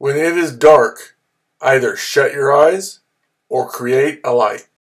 When it is dark, either shut your eyes or create a light.